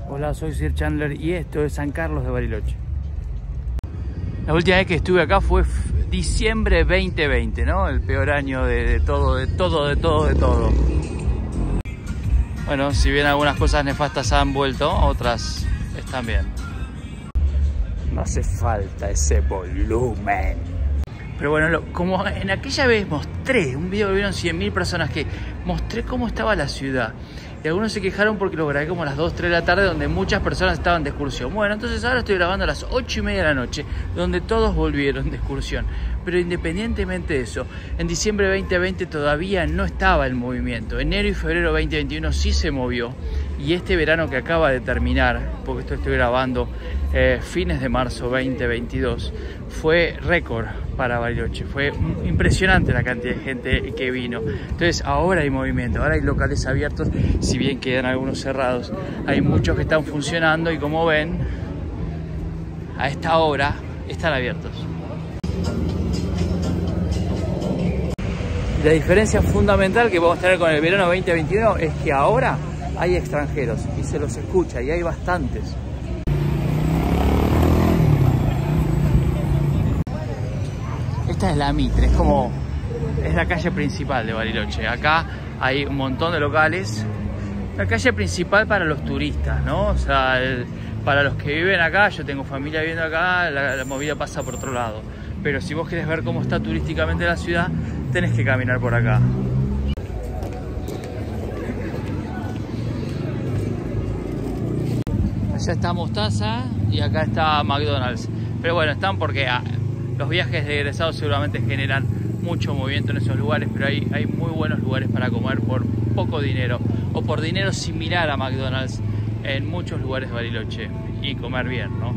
Hola, soy Sir Chandler y esto es San Carlos de Bariloche. La última vez que estuve acá fue diciembre 2020, ¿no? El peor año de todo. Bueno, si bien algunas cosas nefastas han vuelto, otras están bien. No hace falta ese volumen. Pero bueno, como en aquella vez mostré un video que vieron 100.000 personas, que mostré cómo estaba la ciudad. Y algunos se quejaron porque lo grabé como a las 2, 3 de la tarde, donde muchas personas estaban de excursión. Bueno, entonces ahora estoy grabando a las 8:30 de la noche, donde todos volvieron de excursión. Pero independientemente de eso, en diciembre 2020 todavía no estaba el movimiento. Enero y febrero 2021 sí se movió. Y este verano que acaba de terminar, porque esto estoy grabando fines de marzo 2022, fue récord para Bariloche. Fue impresionante la cantidad de gente que vino. Entonces ahora hay movimiento, ahora hay locales abiertos, si bien quedan algunos cerrados. Hay muchos que están funcionando y, como ven, a esta hora están abiertos. La diferencia fundamental que vamos a tener con el verano 2021 es que ahora hay extranjeros y se los escucha, y hay bastantes. Esta es la Mitre, es la calle principal de Bariloche. Acá hay un montón de locales. La calle principal para los turistas, ¿no? O sea, para los que viven acá, yo tengo familia viviendo acá, la movida pasa por otro lado. Pero si vos querés ver cómo está turísticamente la ciudad, tenés que caminar por acá. Allá está Mostaza y acá está McDonald's. Pero bueno, están porque los viajes de egresados seguramente generan mucho movimiento en esos lugares, pero hay muy buenos lugares para comer por poco dinero, o por dinero similar a McDonald's en muchos lugares de Bariloche, y comer bien, ¿no?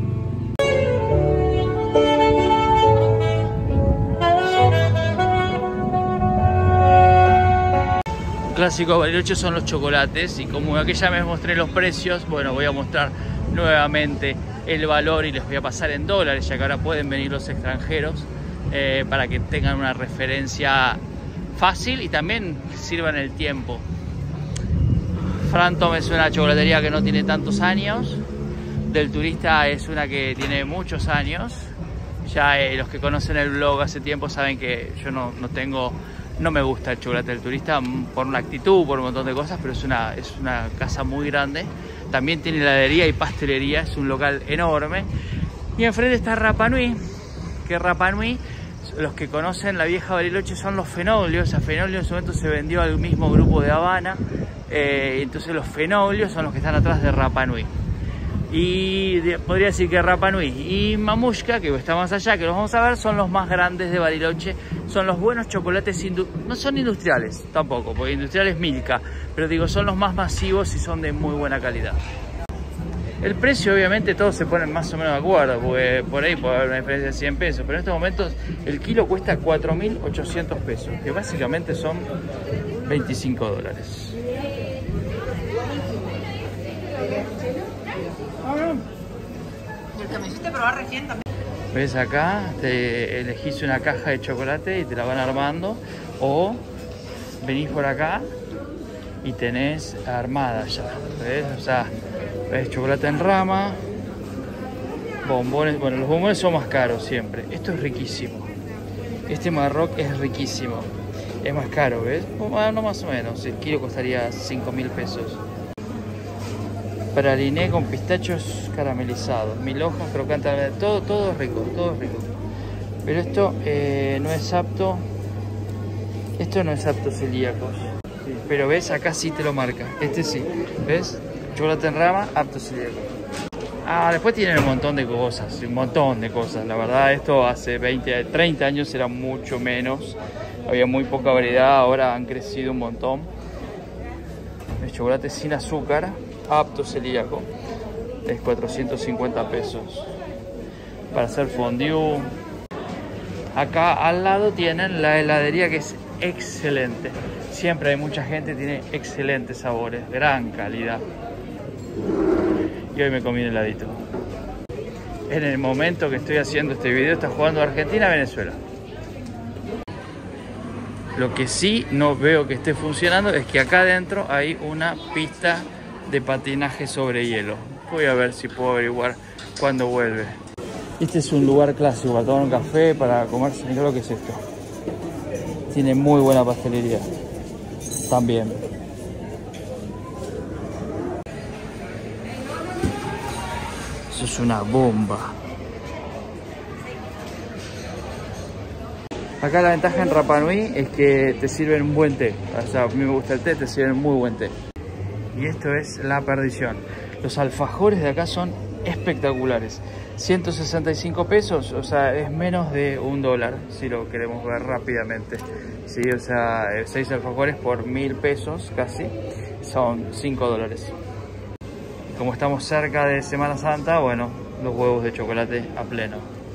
Un clásico de Bariloche son los chocolates, y como aquella vez mostré los precios, bueno, voy a mostrar nuevamente el valor y les voy a pasar en dólares, ya que ahora pueden venir los extranjeros, para que tengan una referencia fácil y también sirvan el tiempo. Frantom es una chocolatería que no tiene tantos años. Del Turista es una que tiene muchos años. Ya los que conocen el blog hace tiempo saben que yo no me gusta el chocolate del Turista por una actitud, por un montón de cosas, pero es una casa muy grande. También tiene heladería y pastelería, es un local enorme. Y enfrente está Rapa Nui, que Rapa Nui, los que conocen la vieja Bariloche, son los Fenoglios. A Fenoglio en su momento se vendió al mismo grupo de Habana, entonces los Fenoglios son los que están atrás de Rapa Nui. Y podría decir que Rapa Nui y Mamushka, que está más allá, que los vamos a ver, son los más grandes de Bariloche. Son los buenos chocolates, no son industriales tampoco, porque industrial es Milka, pero digo, son los más masivos y son de muy buena calidad. El precio, obviamente, todos se ponen más o menos de acuerdo, porque por ahí puede haber una diferencia de 100 pesos, pero en estos momentos el kilo cuesta 4.800 pesos, que básicamente son 25 dólares. ¿Y el que me hiciste probar recién también? ¿Ves acá? Te elegís una caja de chocolate y te la van armando, o venís por acá y tenés armada ya, ¿ves? O sea, ves chocolate en rama, bombones. Bueno, los bombones son más caros siempre. Esto es riquísimo. Este Marroc es riquísimo. Es más caro, ¿ves? No, más o menos. El kilo costaría 5.000 pesos. Praliné con pistachos caramelizados, 1000 hojas crocantes, todo rico, todo rico. Pero esto no es apto. Esto no es apto celíacos. Sí, pero ves, acá sí te lo marca. Este sí, ¿ves? Chocolate en rama, apto celíacos. Después tienen un montón de cosas, La verdad, esto hace 20, 30 años era mucho menos. Había muy poca variedad, ahora han crecido un montón. El chocolate sin azúcar, apto celíaco, es 450 pesos. Para hacer fondue. Acá al lado tienen la heladería, que es excelente. Siempre hay mucha gente, tiene excelentes sabores, gran calidad. Y hoy me comí un heladito. En el momento que estoy haciendo este video está jugando Argentina a Venezuela. Lo que sí no veo que esté funcionando es que acá adentro hay una pista de patinaje sobre hielo. Voy a ver si puedo averiguar cuándo vuelve. Este es un lugar clásico para tomar un café, para comerse. Mirá lo que es esto. Tiene muy buena pastelería también. Eso es una bomba. Acá la ventaja en Rapa Nui es que te sirven un buen té. O sea, a mí me gusta el té, te sirven muy buen té. Y esto es la perdición. Los alfajores de acá son espectaculares. 165 pesos, o sea, es menos de $1, si lo queremos ver rápidamente. Sí, o sea, 6 alfajores por 1000 pesos casi, son $5. Y como estamos cerca de Semana Santa, bueno, los huevos de chocolate a pleno.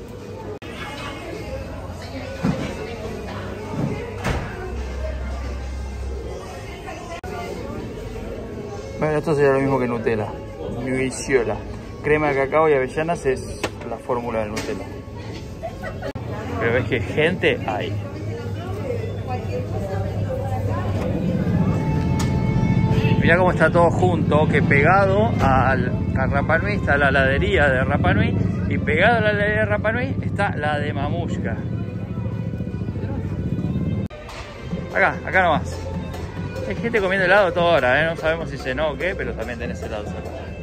Bueno, esto sería lo mismo que Nutella, Nuiciola. Crema de cacao y avellanas es la fórmula del Nutella. Pero ves que gente hay. Mirá cómo está todo junto, que pegado a Rapa Nui está la heladería de Rapa Nui y pegado a la heladería de Rapa Nui está la de Mamushka. Acá nomás. Hay gente comiendo helado toda hora, no sabemos si cenó o qué, pero también tenés helado acá.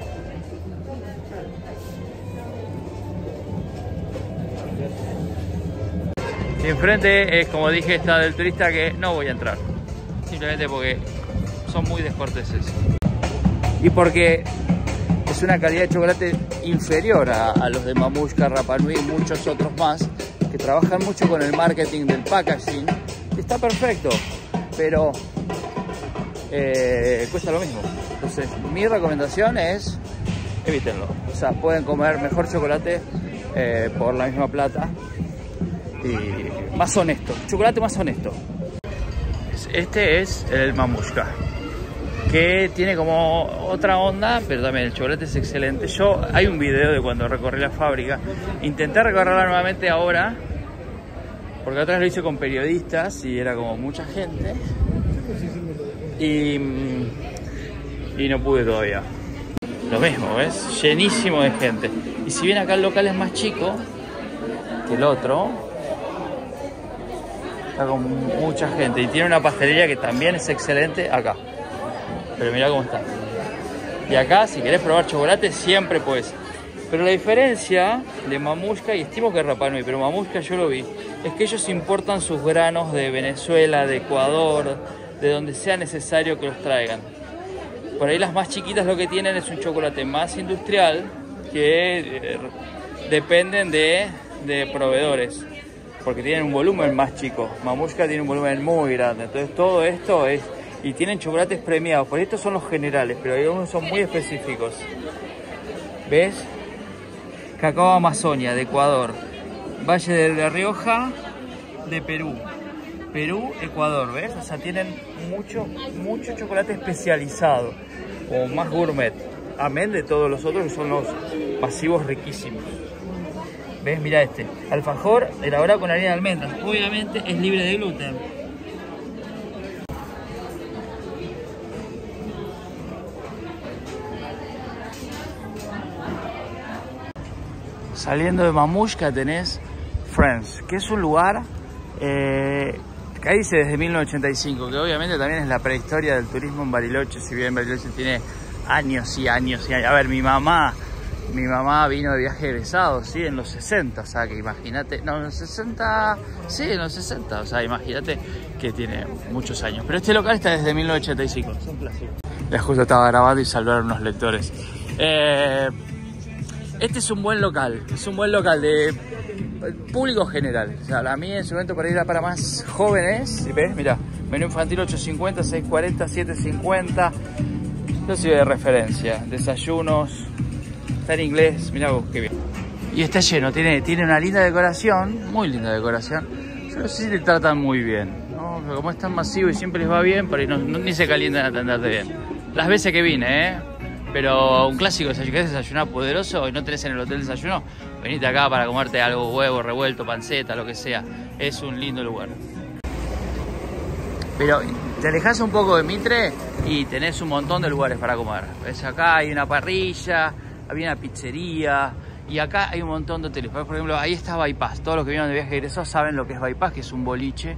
Y enfrente es, como dije, está del turista que no voy a entrar. Simplemente porque son muy descorteses. Y porque es una calidad de chocolate inferior a los de Mamushka, Rapa Nui y muchos otros más que trabajan mucho con el marketing del packaging. Está perfecto, pero cuesta lo mismo. Entonces mi recomendación es evítenlo. O sea, pueden comer mejor chocolate por la misma plata y más honesto, chocolate más honesto. Este es el Mamushka, que tiene como otra onda, pero también el chocolate es excelente. Hay un video de cuando recorrí la fábrica, intenté recorrerla nuevamente ahora, porque otra vez lo hice con periodistas y era como mucha gente. Y no pude todavía. Lo mismo, ¿ves? Llenísimo de gente. Y si bien acá el local es más chico que el otro, está con mucha gente. Y tiene una pastelería que también es excelente acá. Pero mirá cómo está. Y acá, si querés probar chocolate, siempre puedes. Pero la diferencia de Mamushka, y estimo que es Rapa Nui, pero Mamushka yo lo vi, es que ellos importan sus granos de Venezuela, de Ecuador, de donde sea necesario que los traigan. Por ahí las más chiquitas lo que tienen es un chocolate más industrial que dependen de proveedores, porque tienen un volumen más chico. Mamushka tiene un volumen muy grande, entonces todo esto es... Y tienen chocolates premiados, por estos son los generales, pero hay algunos son muy específicos. ¿Ves? Cacao Amazonia, de Ecuador. Valle de La Rioja, de Perú. Perú, Ecuador, ¿ves? O sea, tienen mucho chocolate especializado, como más gourmet. Amén de todos los otros que son los pasivos riquísimos. ¿Ves? Mira este. Alfajor elaborado con harina de almendras. Obviamente es libre de gluten. Saliendo de Mamushka tenés Friends, que es un lugar que ahí dice desde 1985, que obviamente también es la prehistoria del turismo en Bariloche, si bien Bariloche tiene años y años y años. A ver, mi mamá vino de viaje egresado, ¿sí? En los 60, o sea que imagínate, no, en los 60, sí, en los 60, o sea, imagínate que tiene muchos años. Pero este local está desde 1985, es un clásico. Ya justo estaba grabando y salvaron unos lectores. Este es un buen local de público general. O sea, a mí en su momento para ir a para más jóvenes, ¿ves? Mirá, menú infantil 8.50, 6.40, 7.50. Yo soy de referencia, desayunos, está en inglés, mirá vos, qué bien. Y está lleno, tiene una linda decoración, muy linda decoración. Yo no sé si te tratan muy bien, ¿no? Pero como es tan masivo y siempre les va bien, por ahí ni se calientan a atenderte bien. Las veces que vine, Pero un clásico, si querés desayunar poderoso y no tenés en el hotel desayuno, venite acá para comerte algo, huevo revuelto, panceta, lo que sea. Es un lindo lugar. Pero te alejás un poco de Mitre y tenés un montón de lugares para comer. ¿Ves? Acá hay una parrilla, había una pizzería. Y acá hay un montón de hoteles. Por ejemplo, ahí está Bypass. Todos los que vienen de viaje egresados saben lo que es Bypass, que es un boliche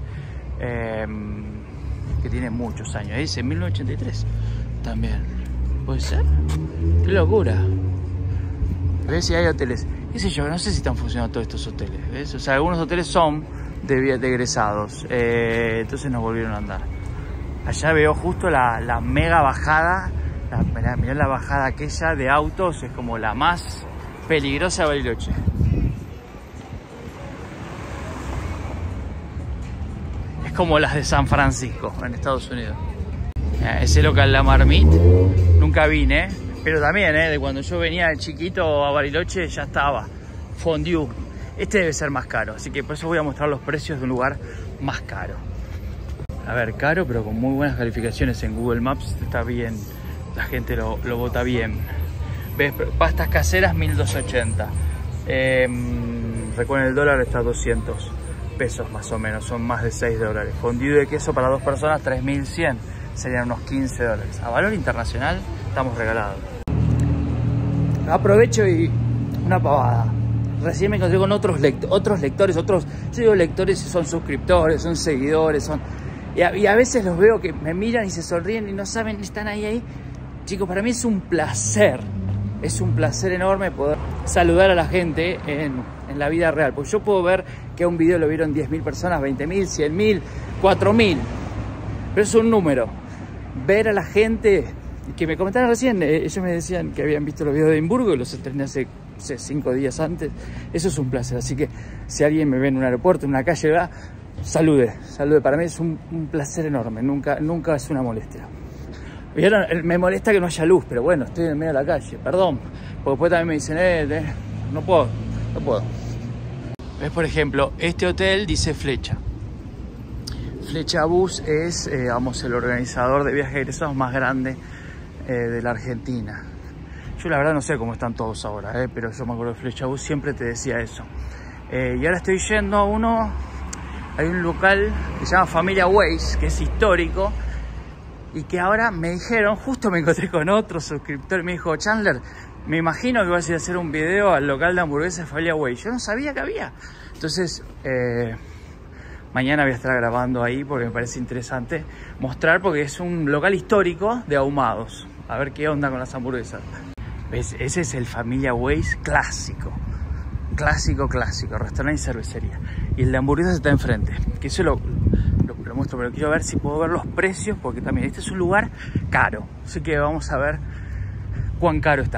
que tiene muchos años. Ahí dice 1983 también. ¿Puede ser? ¡Qué locura! ¿Ves? Si hay hoteles. ¿Qué sé yo? No sé si están funcionando todos estos hoteles. ¿Ves? O sea, algunos hoteles son de egresados. Entonces nos volvieron a andar. Allá veo justo la mega bajada. Mirá la bajada aquella de autos. Es como la más peligrosa de Bariloche. Es como las de San Francisco en Estados Unidos. Ese local La Marmite nunca vine, pero también de cuando yo venía de chiquito a Bariloche ya estaba fondue. Este debe ser más caro, así que por eso voy a mostrar los precios de un lugar más caro. A ver, caro pero con muy buenas calificaciones en Google Maps. Está bien, la gente lo vota bien. ¿Ves? Pastas caseras 1280. Recuerden, el dólar está a 200 pesos más o menos, son más de 6 dólares. Fondue de queso para 2 personas 3100, serían unos 15 dólares. A valor internacional estamos regalados. Aprovecho y una pavada. Recién me encontré con otros lectores, yo digo lectores y son suscriptores, son seguidores, y a veces los veo que me miran y se sonríen y no saben, están ahí. Chicos, para mí es un placer enorme poder saludar a la gente en la vida real. Porque yo puedo ver que a un video lo vieron 10.000 personas, 20.000, 100.000, 4.000. Pero es un número. Ver a la gente que me comentaron recién, ellos me decían que habían visto los videos de Edimburgo y los estrené hace 5 días antes. Eso es un placer. Así que si alguien me ve en un aeropuerto, en una calle, salude. Para mí es un placer enorme. Nunca es una molestia. ¿Vieron? Me molesta que no haya luz, pero bueno, estoy en medio de la calle, perdón. Porque después también me dicen, no puedo. ¿Ves? Por ejemplo, este hotel dice Flecha. Flecha Bus es, el organizador de viajes egresados más grande de la Argentina. Yo la verdad no sé cómo están todos ahora, pero yo me acuerdo de Flecha Bus, siempre te decía eso. Y ahora estoy yendo a hay un local que se llama Familia Ways, que es histórico. Y que ahora me dijeron, justo me encontré con otro suscriptor, me dijo, Chandler, me imagino que vas a ir a hacer un video al local de hamburguesas de Familia Way. Yo no sabía que había. Entonces, mañana voy a estar grabando ahí porque me parece interesante mostrar, porque es un local histórico de ahumados. A ver qué onda con las hamburguesas. ¿Ves? Ese es el Familia Ways clásico. Clásico, restaurante y cervecería. Y el de hamburguesas está enfrente, que eso lo muestro, pero quiero ver si puedo ver los precios, porque también este es un lugar caro, así que vamos a ver cuán caro está.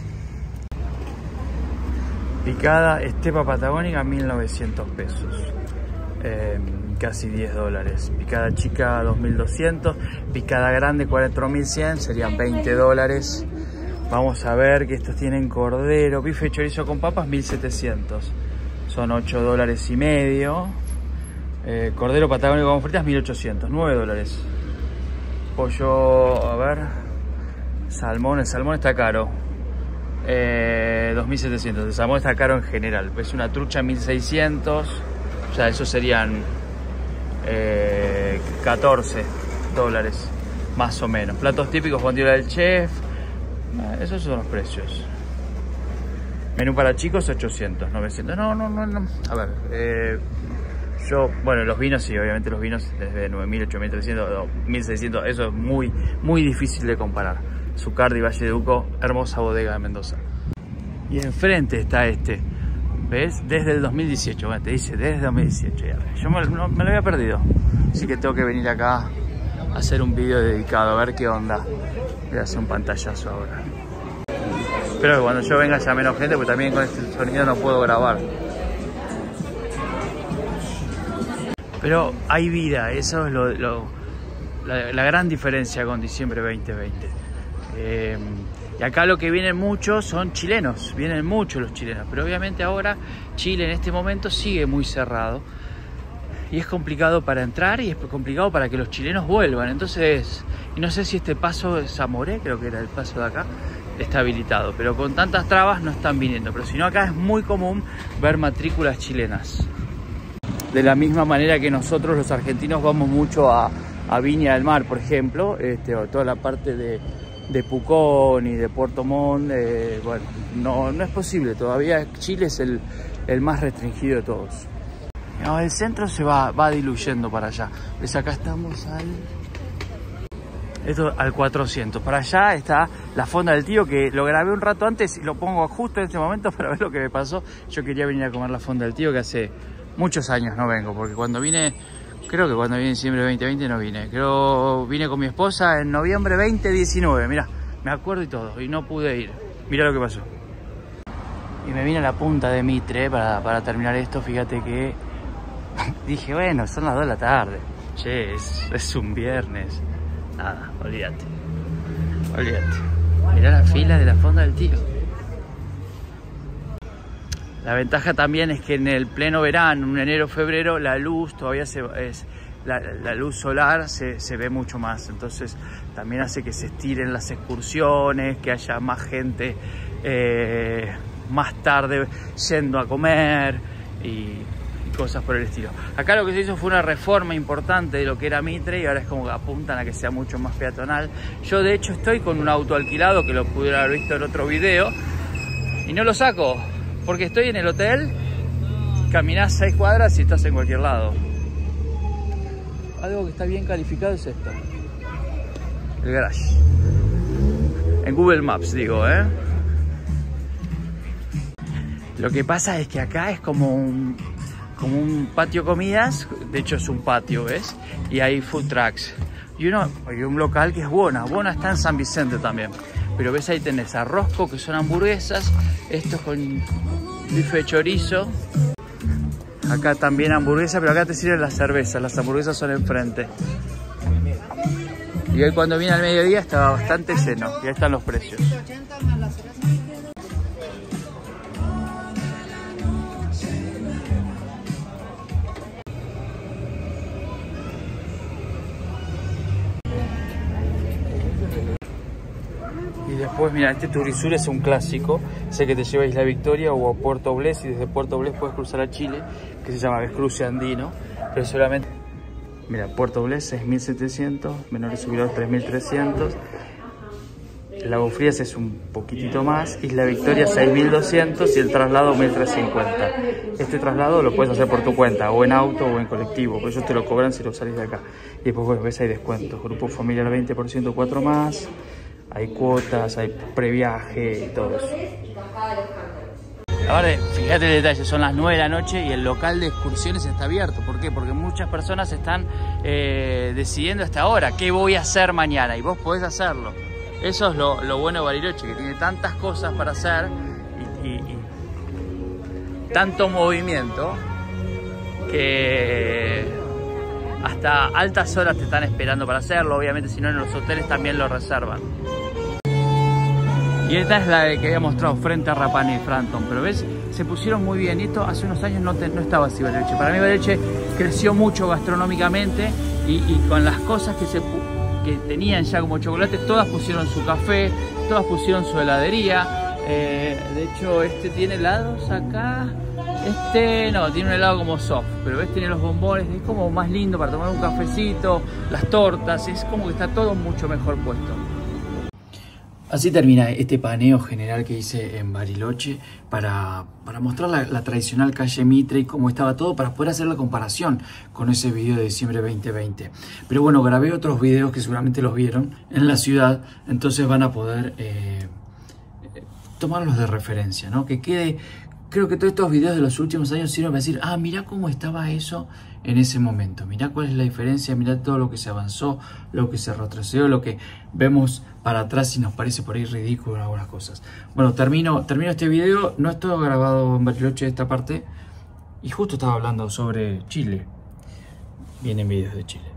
Picada estepa patagónica, 1.900 pesos, casi 10 dólares. Picada chica, 2.200. Picada grande, 4.100, serían 20 dólares. Vamos a ver que estos tienen cordero, bife chorizo con papas, 1.700, son 8 dólares y medio. Cordero patagónico con fritas, 1.800, 9 dólares. Pollo, a ver, salmón, el salmón está caro, 2.700, el salmón está caro en general. Es una trucha, 1.600, o sea, eso serían 14 dólares, más o menos. Platos típicos, fondue del chef, esos son los precios. Menú para chicos, 800, 900, no. A ver, los vinos sí, obviamente los vinos desde 9.000, 8.300, 1.600, eso es muy difícil de comparar. Zucardi, Valle de Uco, hermosa bodega de Mendoza. Y enfrente está ¿ves? Desde el 2018, bueno, te dice desde 2018 ya. Yo me lo había perdido, así que tengo que venir acá a hacer un vídeo dedicado, a ver qué onda. Voy a hacer un pantallazo ahora. Espero que cuando yo venga haya menos gente, porque también con este sonido no puedo grabar. Pero hay vida, eso es la gran diferencia con diciembre 2020. Y acá lo que vienen muchos son chilenos, vienen muchos los chilenos, pero obviamente ahora Chile en este momento sigue muy cerrado. Y es complicado para entrar y es complicado para que los chilenos vuelvan. Entonces, y no sé si este paso de Zamoré, creo que era el paso de acá, está habilitado. Pero con tantas trabas no están viniendo. Pero si no, acá es muy común ver matrículas chilenas. De la misma manera que nosotros los argentinos vamos mucho a Viña del Mar, por ejemplo, o toda la parte de de Pucón y de Puerto Montt, bueno, no es posible. Todavía Chile es el más restringido de todos. No, el centro se va diluyendo para allá. ¿Ves? Acá estamos al 400. Para allá está la Fonda del Tío, que lo grabé un rato antes y lo pongo justo en este momento para ver lo que me pasó. Yo quería venir a comer la Fonda del Tío, que hace muchos años no vengo, porque cuando vine, creo que cuando vine en diciembre de 2020 no vine. Creo vine con mi esposa en noviembre 2019. Mirá, me acuerdo y todo, y no pude ir. Mirá lo que pasó. Y me vine a la punta de Mitre para terminar esto. Fíjate que dije, bueno, son las 2 de la tarde. Che, es un viernes. Nada, olvídate. Mirá la fila de la Fonda del Tío. La ventaja también es que en el pleno verano, en enero, febrero, la luz todavía la luz solar se ve mucho más. Entonces también hace que se estiren las excursiones, que haya más gente más tarde yendo a comer y cosas por el estilo. Acá lo que se hizo fue una reforma importante de lo que era Mitre y ahora es como que apuntan a que sea mucho más peatonal. Yo de hecho estoy con un auto alquilado, que lo pudieron haber visto en otro video, y no lo saco porque estoy en el hotel, caminás 6 cuadras y estás en cualquier lado. Algo que está bien calificado es esto, el garage, en Google Maps digo, Lo que pasa es que acá es como un patio comidas. De hecho es un patio, ¿ves? Y hay food trucks. Y un local que es Bona. Bona está en San Vicente también. Pero ves, ahí tenés a Rosco, que son hamburguesas. Esto con bife de chorizo. Acá también hamburguesa, pero acá te sirven las cervezas. Las hamburguesas son enfrente. Y hoy cuando vine al mediodía estaba bastante lleno. Y ahí están los precios. Y después, mira, este Turisur es un clásico. Sé que te lleva a Isla Victoria o a Puerto Blés, y desde Puerto Blés puedes cruzar a Chile, que se llama Cruce Andino. Pero solamente, mira, Puerto Blés 6.700, menores jubilados 3.300. Lago Frías es un poquitito más, Isla Victoria 6.200 y el traslado 1.350. Este traslado lo puedes hacer por tu cuenta, o en auto o en colectivo, por eso te lo cobran si lo salís de acá. Y después, bueno, ves, hay descuentos, grupo familiar 20%, 4 más. Hay cuotas, hay previaje y todo eso. Ahora, fíjate el detalle, son las 9 de la noche y el local de excursiones está abierto. ¿Por qué? Porque muchas personas están decidiendo hasta ahora qué voy a hacer mañana, y vos podés hacerlo. Eso es lo bueno de Bariloche, que tiene tantas cosas para hacer y tanto movimiento que hasta altas horas te están esperando para hacerlo. Obviamente, si no, en los hoteles también lo reservan. Y esta es la que había mostrado frente a Rapani y Frampton. Pero ves, se pusieron muy bien. Y esto hace unos años no estaba así Bariloche. Para mí Bariloche creció mucho gastronómicamente y con las cosas que tenían ya como chocolate, todas pusieron su café, todas pusieron su heladería. De hecho, este tiene helados acá. Este no, tiene un helado como soft, pero ves, tiene los bombones, es como más lindo para tomar un cafecito, las tortas, es como que está todo mucho mejor puesto. Así termina este paneo general que hice en Bariloche para mostrar la tradicional calle Mitre y cómo estaba todo, para poder hacer la comparación con ese video de diciembre 2020. Pero bueno, grabé otros videos que seguramente los vieron en la ciudad, entonces van a poder tomarlos de referencia, ¿no? Que quede. Creo que todos estos videos de los últimos años sirven para decir, ah, mirá cómo estaba eso en ese momento, mirá cuál es la diferencia, mirá todo lo que se avanzó, lo que se retrocedió, lo que vemos para atrás y nos parece por ahí ridículo en algunas cosas. Bueno, termino este video, no estoy grabado en Bariloche esta parte, y justo estaba hablando sobre Chile. Vienen videos de Chile.